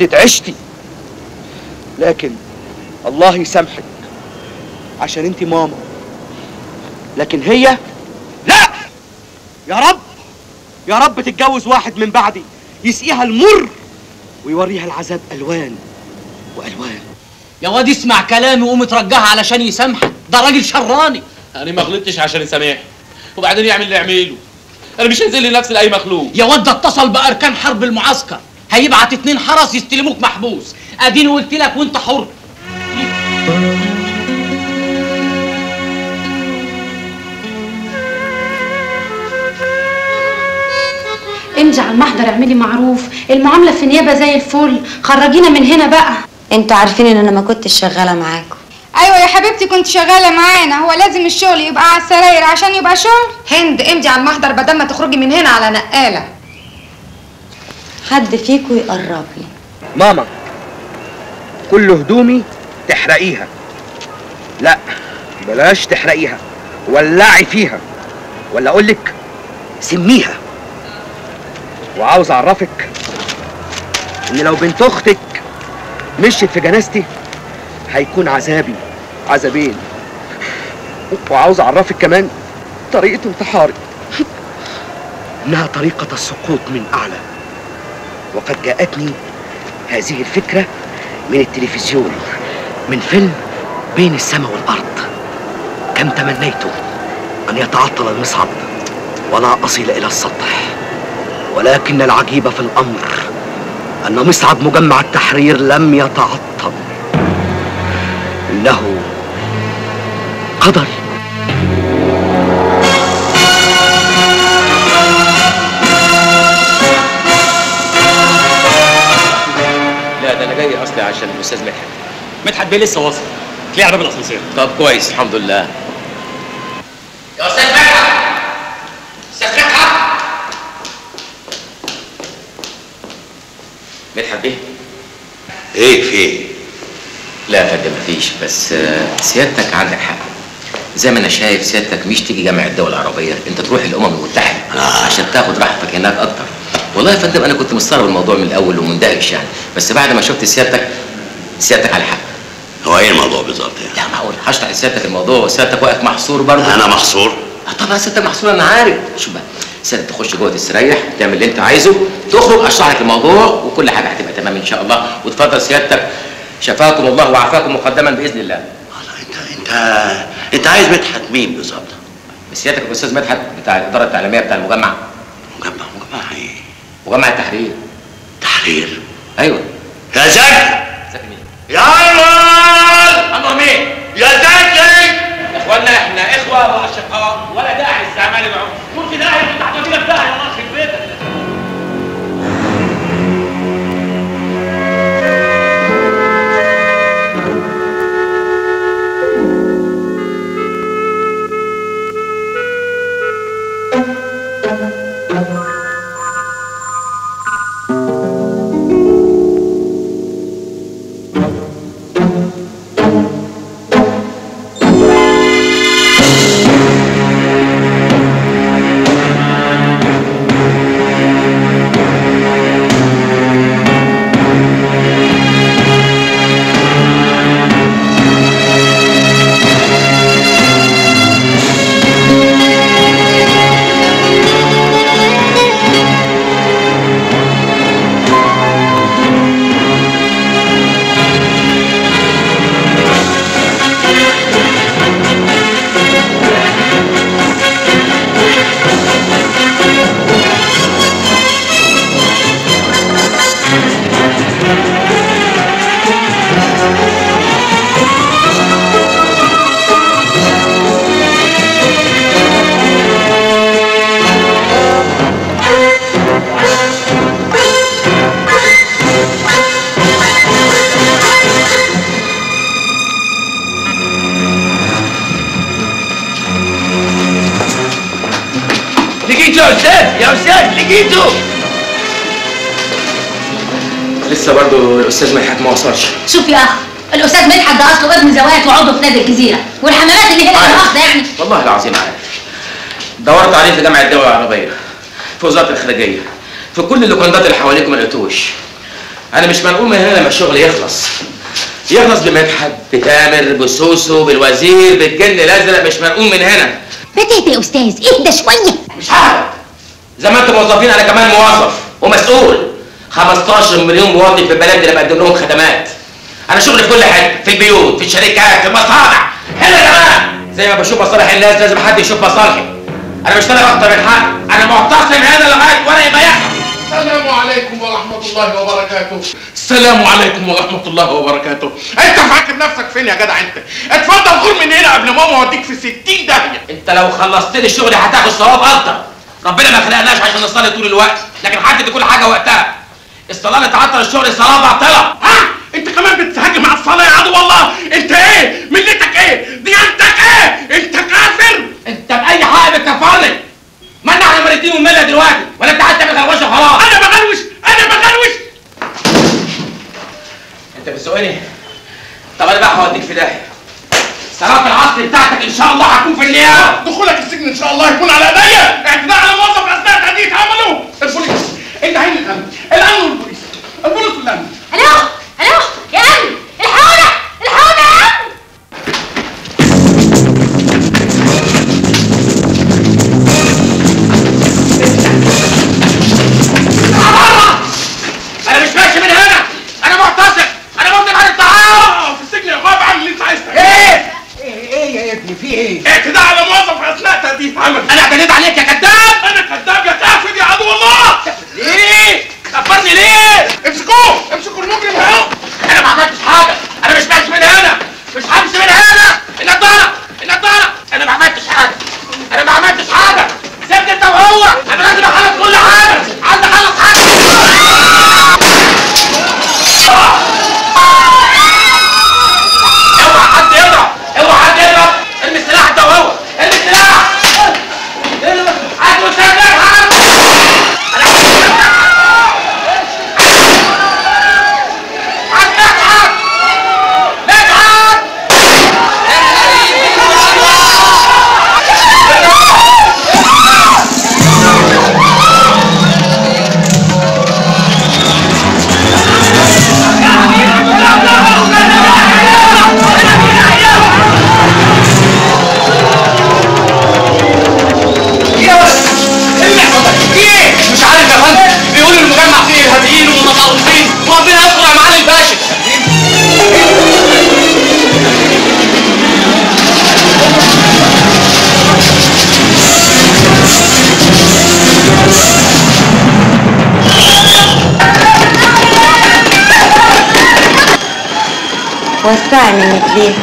سودة عشتي، لكن الله يسامحك عشان انت ماما، لكن هي لا. يا رب يا رب تتجوز واحد من بعدي يسقيها المر ويوريها العذاب الوان والوان. يا واد اسمع كلامي وقوم ترجعها علشان يسامحك، ده راجل شراني. انا ما غلطتش عشان يسامحني، وبعدين يعمل اللي يعمله. انا مش هنزل لنفسي لاي مخلوق. يا واد ده اتصل باركان حرب المعسكر، هيبعت 2 حرس يستلموك محبوس. اديني قلت لك وانت حر. امجي على المحضر، اعملي معروف، المعامله في النيابه زي الفل، خرجينا من هنا بقى. انتوا عارفين ان انا ما كنتش شغاله معاكم. ايوه يا حبيبتي كنت شغاله معانا، هو لازم الشغل يبقى على السراير عشان يبقى شغل؟ هند امجي على المحضر بدل ما تخرجي من هنا على نقاله. حد فيكم يقرب لي. ماما كل هدومي تحرقيها. لا بلاش تحرقيها، ولعي فيها، ولا اقولك سميها. وعاوز اعرفك ان لو بنت اختك مشيت في جنازتي هيكون عذابي عذابين. وعاوز اعرفك كمان طريقة انتحاري انها طريقة السقوط من اعلى، وقد جاءتني هذه الفكرة من التلفزيون، من فيلم بين السماء والارض. كم تمنيت ان يتعطل المصعد ولا اصل الى السطح، ولكن العجيب في الامر ان مصعد مجمع التحرير لم يتعطل. انه قدر. لا ده انا جاي اصلي عشان الاستاذ مدحت. مدحت بيه لسه واصل، تلاقيه على باب الاسانسير. طب كويس الحمد لله. يا استاذ مدحت، استاذ مدحت. مدحت بيه؟ ايه في ايه؟ لا يا فندم مفيش، بس سيادتك عندك حق. زي ما انا شايف سيادتك مش تيجي جامعة الدول العربية، انت تروح الامم المتحدة عشان تاخد راحتك هناك اكتر. والله يا فندم انا كنت مستغرب الموضوع من الاول ومندهش يعني، بس بعد ما شفت سيادتك على حق. هو ايه الموضوع بالظبط يعني؟ لا معقول هشرح لسيادتك الموضوع وسيادتك واقف محصور برضه. انا محصور؟ طبعا سيادتك محصور انا عارف. شوف بقى سيادتك تخش جوه تستريح تعمل اللي انت عايزه، تخرج اشرح لك الموضوع وكل حاجه هتبقى تمام ان شاء الله. وتفضل سيادتك، شفاكم الله وعافاكم مقدما باذن الله. انت عايز مدحت مين بالظبط؟ سيادتك الاستاذ مدحت بتاع الاداره التعليميه بتاع المجمع. مجمع ايه؟ مجمع التحرير. تحرير؟ ايوه. يا زكي! زكي مين؟ يا ايمن! الله مين؟ يا زكي! يا اخوانا احنا اخوه واشقاء، ولا داعي للاستعمال العنف. ممكن داعي تحت فينا في داهيه الله يخرب بيتك. يا استاذ لقيته. لسه برضه الاستاذ مدحت ما وصلش. شوف يا اخ، الاستاذ مدحت ده اصله ابن زواج وعضو في نادي الجزيره، والحمامات اللي هنا واخده يعني. والله العظيم عارف. دورت عليه في جامعه الدول العربيه، في وزاره الخارجيه، في كل اللوكندات اللي حواليكم ما لقيتوش. انا مش منقول من هنا لما الشغل يخلص بمدحت، بتامر، بسوسو، بالوزير، بالجن الازرق، مش منقول من هنا. ما تهدى يا استاذ، اهدى شويه. مش ههدى، زي ما انتم موظفين انا كمان موظف ومسؤول. 15 مليون مواطن في البلد اللي بقدم لهم خدمات. انا شغلي في كل حته، في البيوت، في الشركات، في المصانع، هنا كمان. زي ما بشوف مصالح الناس لازم حد يشوف مصالحي. انا بشتغل اكتر من حق، انا معتصم هنا لغايه ولا يبقى يحصل. السلام عليكم ورحمة الله وبركاته. السلام عليكم ورحمة الله وبركاته. انت فاكر نفسك فين يا جدع انت؟ اتفضل غور من هنا قبل ما اوديك في 60 داهية. انت لو خلصت لي الشغل هتاخد ثواب اكتر. ربنا ما خلقناش عشان نصلي طول الوقت، لكن حدد كل حاجة وقتها. الصلاة اللي تعطل الشغل صلاة باطلة. ها؟ انت كمان بتهاجم على الصلاة يا عدو الله؟ انت ايه؟ ملتك ايه؟ ديانتك ايه؟ انت كافر؟ انت بأي حق بتكفرني؟ ما احنا مريتين وملة دلوقتي، ولا انت قاعد تعمل غلوشه وخلاص؟ انا بغلوش. انت بتسوقني؟ طب انا بقى هوديك في داهيه. صلاه العصر بتاعتك ان شاء الله هتكون في النيابه. دخولك السجن ان شاء الله يكون على ايديا. اعتداء على موظف اثناء تاديه عمله. البوليس، انتهينا الامن والبوليس. البوليس والامن. الو يا امن، الحقونا يا امن. انا مش ماشي من هنا، انا معتصم، انا ممكن عن الطعام. في السجن يا غاب عن اللي انت عايز ايه يا ابني في ايه؟ اعتداء على موظف اثناء تاديه عمل. انا اعتديت عليك يا كذاب. انا كذاب يا كافر يا عدو الله. ليه؟ كفرني ليه؟ امسكوا المجرم اهو. انا ما عملتش حاجه، انا مش ماشي من هنا، مش همشي من هنا. النضاره انا ما عملتش حاجه، سيبت انت وهو. انا لازم اخلص كل حاجه، عايز اخلص حاجه. اوعى حد يضرب، ارمي السلاح انت وهو، ارمي السلاح. هات مسدس. وسعني من رجليها.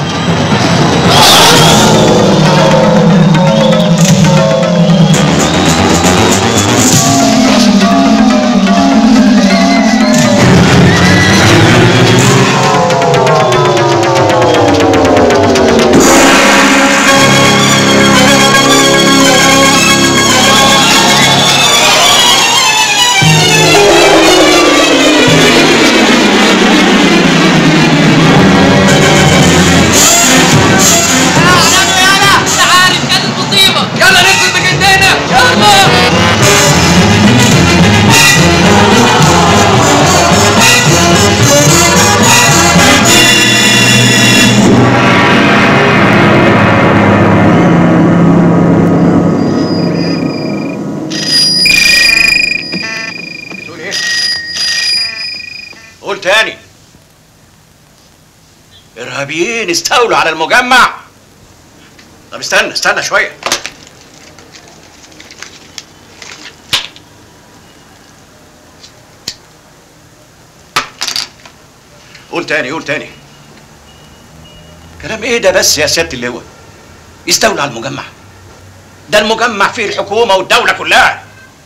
قول تاني. ارهابيين استولوا على المجمع. طب استنى شويه. قول تاني. كلام ايه ده بس يا سياده اللواء؟ يستولوا على المجمع؟ ده المجمع فيه الحكومه والدوله كلها.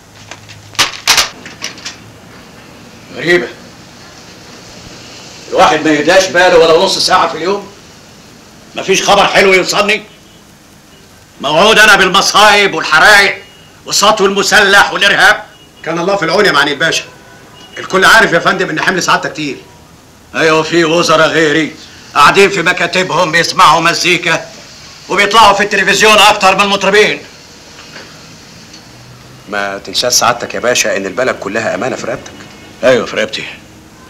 غريبه، الواحد ما يهداش باله ولا نص ساعة في اليوم. مفيش خبر حلو يوصلني. موعود أنا بالمصايب والحرايق والسطو المسلح والإرهاب. كان الله في العون يا معالي الباشا. الكل عارف يا فندم إن حمل سعادتك كتير. أيوه، في وزراء غيري قاعدين في مكاتبهم بيسمعوا مزيكا وبيطلعوا في التلفزيون أكتر من المطربين. ما تنساش سعادتك يا باشا إن البلد كلها أمانة في رقبتك. أيوه في رقبتي،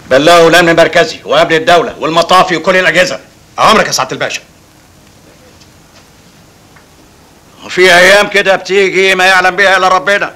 بلغوا الامن المركزي وامن الدوله والمطافي وكل الاجهزه. اوامرك يا سعاده الباشا. وفي ايام كده بتيجي ما يعلم بها الا ربنا.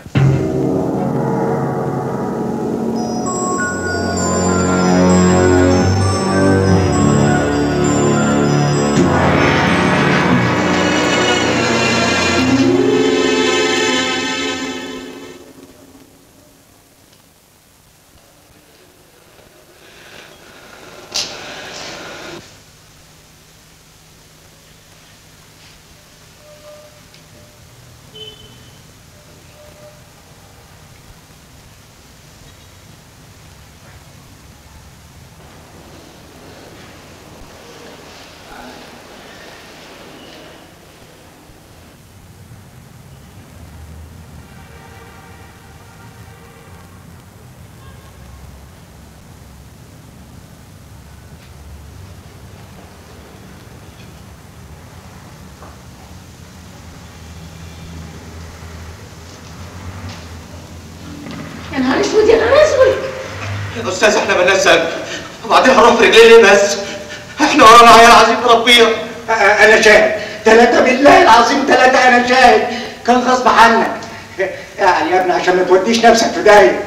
يا نهار اسود يا نهار اسود. يا استاذ احنا مالناش ذنب، وبعدين هنروح رجلين ليه بس؟ احنا ورانا عيال عظيم ربينا. انا شاهد، 3 بالله العظيم 3 انا شاهد، كان غصب عنك. يعني يا ابني عشان ما توديش نفسك في داهيه.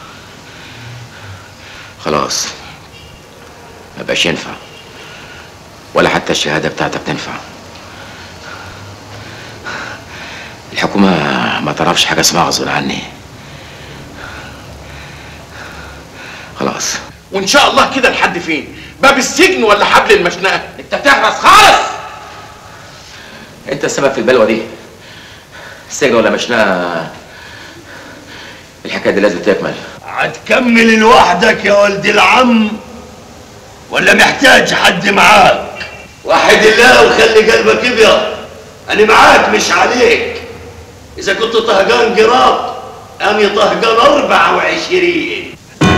خلاص ما بقاش ينفع، ولا حتى الشهاده بتاعتك تنفع. الحكومه ما تعرفش حاجه اسمها غصب عني. خلاص. وان شاء الله كده لحد فين؟ باب السجن ولا حبل المشنقه؟ انت تحرص خالص. انت السبب في البلوه دي. السجن ولا مشنقه، الحكايه دي لازم تكمل. هتكمل لوحدك يا ولد العم ولا محتاج حد معاك؟ وحد الله وخلي قلبك ابيض، انا معاك مش عليك. اذا كنت طهقان قراط اني طهقان 24.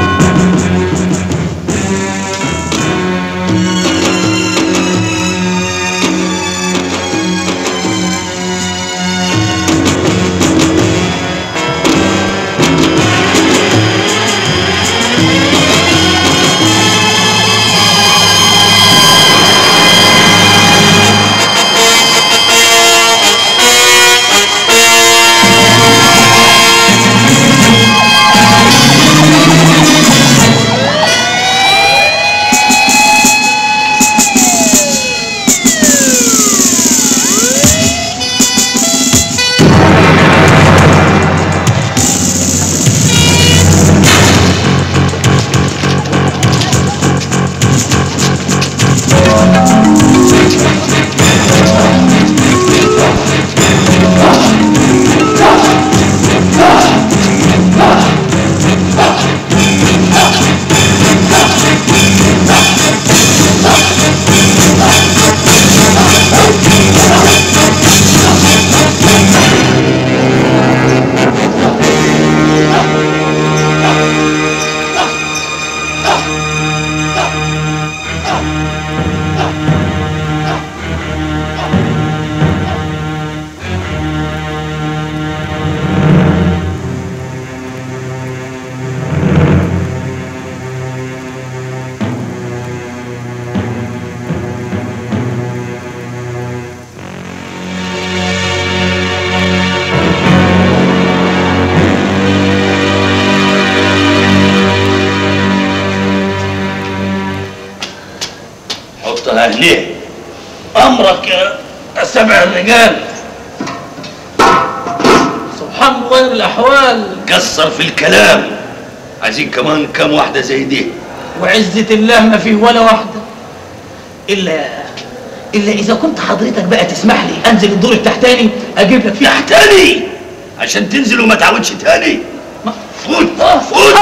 هنيه امرك يا 7 رجال. سبحان غير الاحوال. كسر في الكلام، عايزين كمان كام واحده زي دي. وعزة الله ما فيه ولا واحده الا اذا كنت حضرتك بقى تسمح لي انزل الدور التحتاني اجيب لك فيه. تحتاني عشان تنزل وما تعودش تاني. فوت فوت.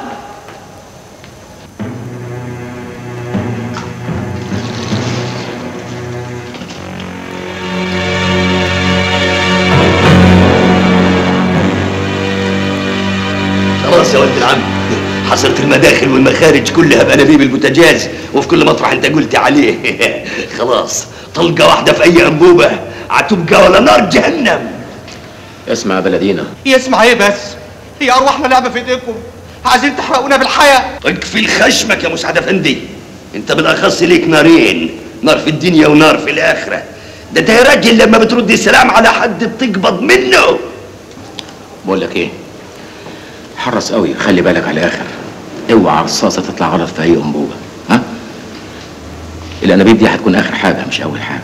خلاص يا ولد العم، حصرت المداخل والمخارج كلها بانابيب البوتاجاز، وفي كل مطرح انت قلت عليه. خلاص طلقه واحده في اي انبوبه هتبقى ولا نار جهنم. اسمع يا بلدينا. يسمع ايه بس؟ هي ارواحنا لعبه في ايديكم. عايزين تحرقونا بالحياه. اكفي خشمك يا مسعد افندي، انت بالاخص ليك نارين، نار في الدنيا ونار في الاخره. ده انت يا راجل لما بترد السلام على حد بتقبض منه. بقول لك ايه، حرص قوي، خلي بالك على الاخر، اوعى رصاصه تطلع غلط في اي انبوبه. ها، الانابيب دي هتكون اخر حاجه مش اول حاجه.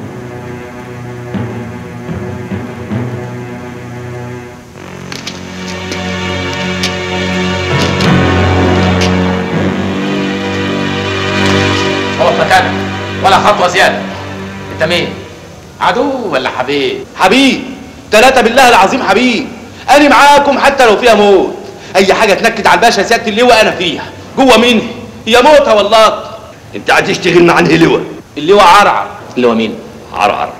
هو في مكانك ولا خطوه زياده. انت مين؟ عدو ولا حبيب؟ حبيب، 3 بالله العظيم حبيب. انا معاكم حتى لو فيها موت. اي حاجه تنكد على الباشا سياده اللواء انا فيها، جوه مني يا موتها والله. انت هتشتغل مع انهي لواء؟ اللواء عرعر. اللواء مين؟ عرعر.